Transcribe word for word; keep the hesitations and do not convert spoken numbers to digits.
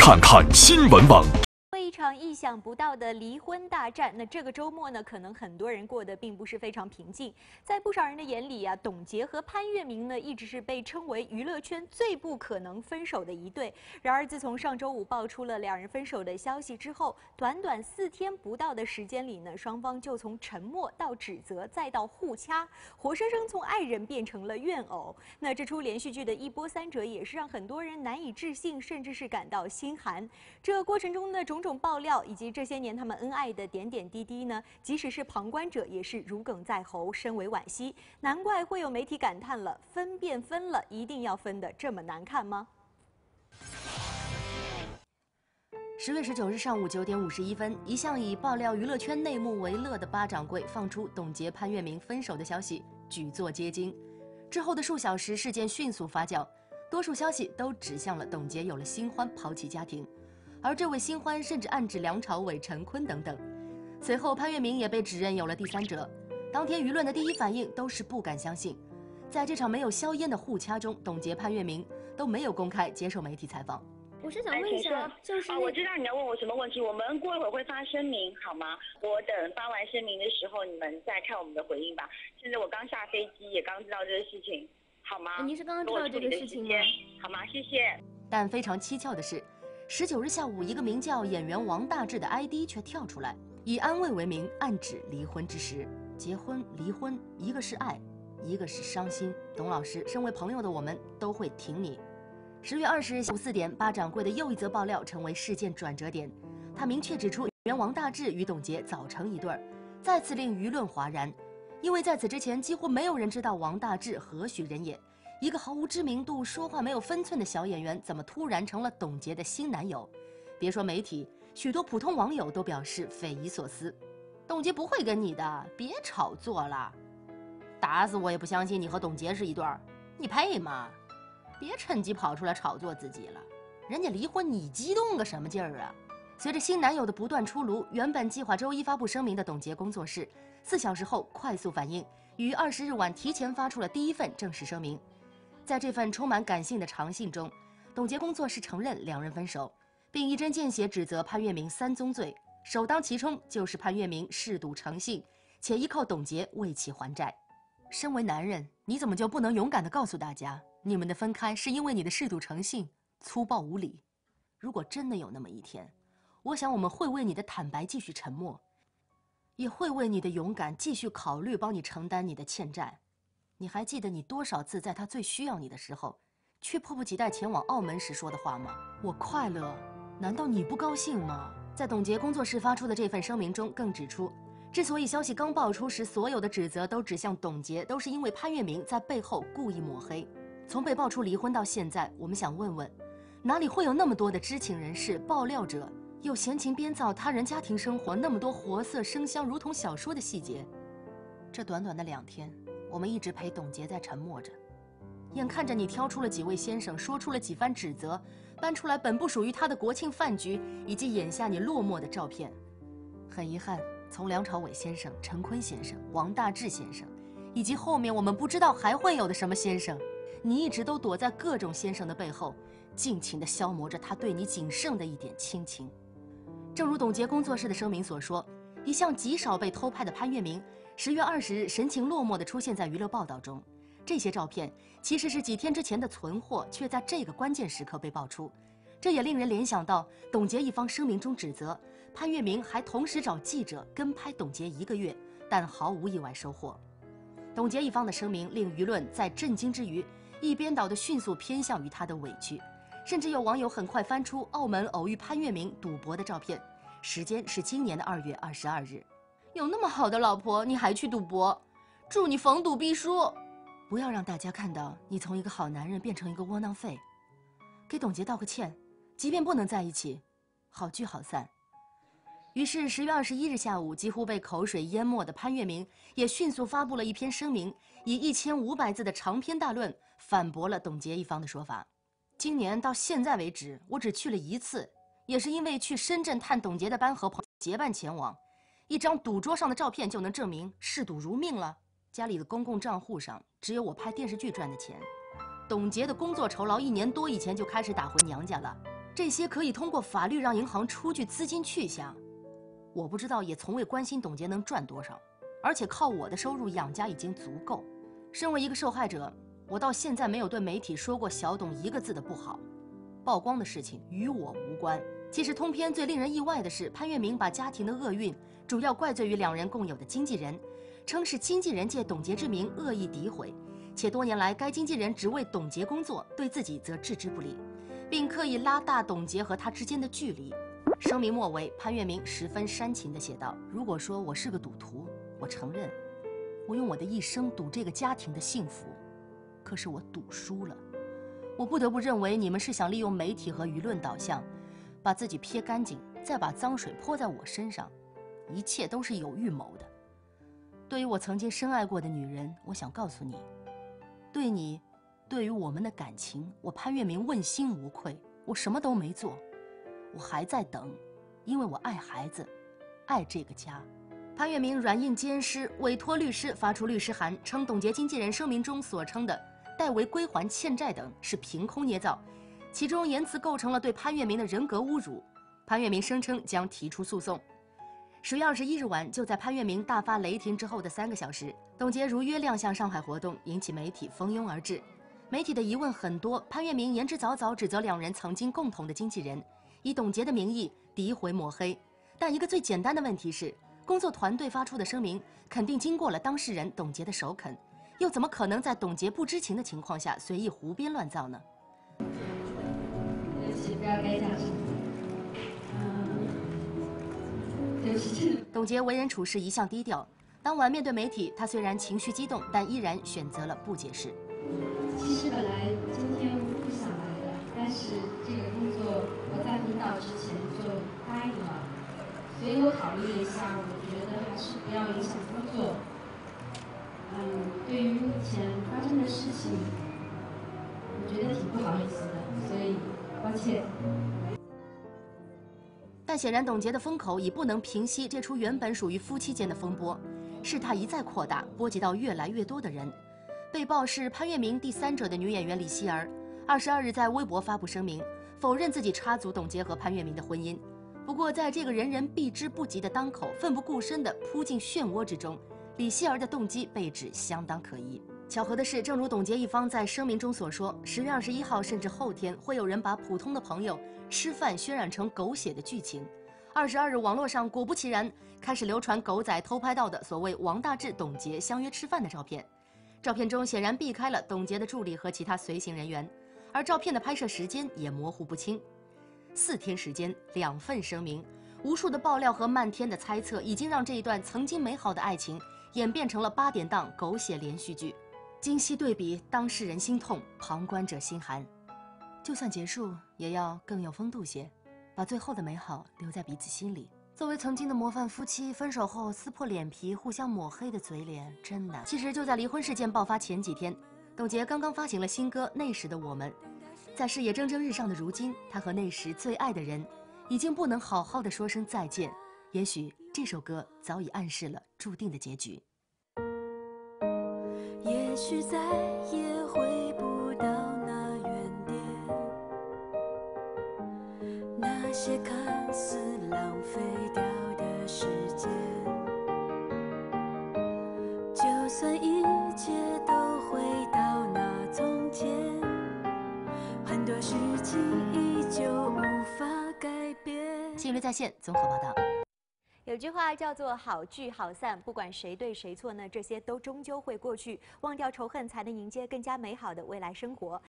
看看新闻网。 一场意想不到的离婚大战，那这个周末呢，可能很多人过得并不是非常平静。在不少人的眼里啊，董洁和潘粤明呢，一直是被称为娱乐圈最不可能分手的一对。然而，自从上周五爆出了两人分手的消息之后，短短四天不到的时间里呢，双方就从沉默到指责，再到互掐，活生生从爱人变成了怨偶。那这出连续剧的一波三折，也是让很多人难以置信，甚至是感到心寒。这过程中呢，种种爆料以及这些年他们恩爱的点点滴滴呢，即使是旁观者也是如鲠在喉，深为惋惜。难怪会有媒体感叹了：分便分了，一定要分得这么难看吗？ 十月十九日上午九点五十一分，一向以爆料娱乐圈内幕为乐的八掌柜放出董洁潘粤明分手的消息，举座皆惊。之后的数小时，事件迅速发酵，多数消息都指向了董洁有了新欢，抛弃家庭。 而这位新欢甚至暗指梁朝伟、陈坤等等。随后，潘粤明也被指认有了第三者。当天舆论的第一反应都是不敢相信。在这场没有硝烟的互掐中，董洁、潘粤明都没有公开接受媒体采访。 我是想问一下，就是啊，我知道你要问我什么问题，我们过一会儿会发声明，好吗？我等发完声明的时候，你们再看我们的回应吧。现在我刚下飞机，也刚知道这个事情，好吗？ 您是刚刚知道这个事情吗？ 好吗？谢谢。 但非常蹊跷的是。 十九日下午，一个名叫演员王大治的 I D 却跳出来，以安慰为名，暗指离婚之时。结婚、离婚，一个是爱，一个是伤心。董老师，身为朋友的我们都会挺你。十月二十日下午四点，八掌柜的又一则爆料成为事件转折点。他明确指出，演员王大治与董洁早成一对儿，再次令舆论哗然。因为在此之前，几乎没有人知道王大治何许人也。 一个毫无知名度、说话没有分寸的小演员，怎么突然成了董洁的新男友？别说媒体，许多普通网友都表示匪夷所思。董洁不会跟你的，别炒作了。打死我也不相信你和董洁是一对儿，你配吗？别趁机跑出来炒作自己了。人家离婚，你激动个什么劲儿啊？随着新男友的不断出炉，原本计划周一发布声明的董洁工作室，四小时后快速反应，于二十日晚提前发出了第一份正式声明。 在这份充满感性的长信中，董洁工作室承认两人分手，并一针见血指责潘粤明三宗罪，首当其冲就是潘粤明嗜赌成性，且依靠董洁为其还债。身为男人，你怎么就不能勇敢地告诉大家，你们的分开是因为你的嗜赌成性、粗暴无礼？如果真的有那么一天，我想我们会为你的坦白继续沉默，也会为你的勇敢继续考虑帮你承担你的欠债。 你还记得你多少次在他最需要你的时候，却迫不及待前往澳门时说的话吗？我快乐，难道你不高兴吗？在董洁工作室发出的这份声明中，更指出，之所以消息刚爆出时，所有的指责都指向董洁，都是因为潘粤明在背后故意抹黑。从被爆出离婚到现在，我们想问问，哪里会有那么多的知情人士、爆料者，又闲情编造他人家庭生活那么多活色生香、如同小说的细节？这短短的两天。 我们一直陪董洁在沉默着，眼看着你挑出了几位先生，说出了几番指责，搬出来本不属于他的国庆饭局，以及眼下你落寞的照片。很遗憾，从梁朝伟先生、陈坤先生、王大治先生，以及后面我们不知道还会有的什么先生，你一直都躲在各种先生的背后，尽情地消磨着他对你仅剩的一点亲情。正如董洁工作室的声明所说，一向极少被偷拍的潘粤明。 十月二十日，神情落寞地出现在娱乐报道中。这些照片其实是几天之前的存货，却在这个关键时刻被爆出。这也令人联想到，董洁一方声明中指责潘粤明还同时找记者跟拍董洁一个月，但毫无意外收获。董洁一方的声明令舆论在震惊之余，一边倒的迅速偏向于他的委屈，甚至有网友很快翻出澳门偶遇潘粤明赌博的照片，时间是今年的二月二十二日。 有那么好的老婆，你还去赌博？祝你逢赌必输！不要让大家看到你从一个好男人变成一个窝囊废。给董洁道个歉，即便不能在一起，好聚好散。于是十月二十一日下午，几乎被口水淹没的潘粤明也迅速发布了一篇声明，以一千五百字的长篇大论反驳了董洁一方的说法。今年到现在为止，我只去了一次，也是因为去深圳探董洁的班和朋友结伴前往。 一张赌桌上的照片就能证明嗜赌如命了。家里的公共账户上只有我拍电视剧赚的钱。董洁的工作酬劳一年多以前就开始打回娘家了， 这些可以通过法律让银行出具资金去向。我不知道，也从未关心董洁能赚多少，而且靠我的收入养家已经足够。身为一个受害者，我到现在没有对媒体说过小董一个字的不好。曝光的事情与我无关。其实通篇最令人意外的是，潘粤明把家庭的厄运主要怪罪于两人共有的经纪人，称是经纪人借董洁之名恶意诋毁，且多年来该经纪人只为董洁工作，对自己则置之不理，并刻意拉大董洁和他之间的距离。声明末尾，潘粤明十分煽情地写道：“如果说我是个赌徒，我承认，我用我的一生赌这个家庭的幸福，可是我赌输了。我不得不认为你们是想利用媒体和舆论导向，把自己撇干净，再把脏水泼在我身上，一切都是有预谋的。对于我曾经深爱过的女人，我想告诉你，对你，对于我们的感情，我潘粤明问心无愧，我什么都没做，我还在等，因为我爱孩子，爱这个家。”潘粤明软硬兼施，委托律师发出律师函，称董洁经纪人声明中所称的代为归还欠债等是凭空捏造，其中言辞构成了对潘粤明的人格侮辱。潘粤明声称将提出诉讼。十月二十一日晚，就在潘粤明大发雷霆之后的三个小时，董洁如约亮相上海活动，引起媒体蜂拥而至。媒体的疑问很多，潘粤明言之凿凿指责两人曾经共同的经纪人，以董洁的名义诋毁抹黑。但一个最简单的问题是，工作团队发出的声明肯定经过了当事人董洁的首肯，又怎么可能在董洁不知情的情况下随意胡编乱造呢？ 对不起，不知道该讲什么。嗯，对不起。 董洁为人处事一向低调，当晚面对媒体，她虽然情绪激动，但依然选择了不解释。 其实本来今天不想来的，但是这个工作我在领导之前就答应了。所以我考虑了一下，我觉得还是不要影响工作。嗯，对于目前发生的事情，我觉得挺不好意思的，所以抱歉。 但显然，董洁的风口已不能平息这出原本属于夫妻间的风波，事态一再扩大，波及到越来越多的人。被曝是潘粤明第三者的女演员李希儿，二十二日在微博发布声明，否认自己插足董洁和潘粤明的婚姻。不过，在这个人人避之不及的当口，奋不顾身地扑进漩涡之中，李希儿的动机被指相当可疑。巧合的是，正如董洁一方在声明中所说，十月二十一号甚至后天会有人把普通的朋友吃饭渲染成狗血的剧情。二十二日，网络上果不其然开始流传狗仔偷拍到的所谓王大治、董洁相约吃饭的照片。照片中显然避开了董洁的助理和其他随行人员，而照片的拍摄时间也模糊不清。四天时间，两份声明，无数的爆料和漫天的猜测，已经让这一段曾经美好的爱情演变成了八点档狗血连续剧。今昔对比，当事人心痛，旁观者心寒。就算结束，也要更有风度些，把最后的美好留在彼此心里。作为曾经的模范夫妻，分手后撕破脸皮、互相抹黑的嘴脸真难。其实就在离婚事件爆发前几天，董洁刚刚发行了新歌《那时的我们》。在事业蒸蒸日上的如今，她和那时最爱的人已经不能好好的说声再见。也许这首歌早已暗示了注定的结局。 也许再也回不到那原点，那些看似浪费掉的时间，就算一切都回到那从前，很多事情依旧无法改变。 新锐在线综合报道。 有句话叫做“好聚好散”，不管谁对谁错呢，这些都终究会过去。忘掉仇恨，才能迎接更加美好的未来生活。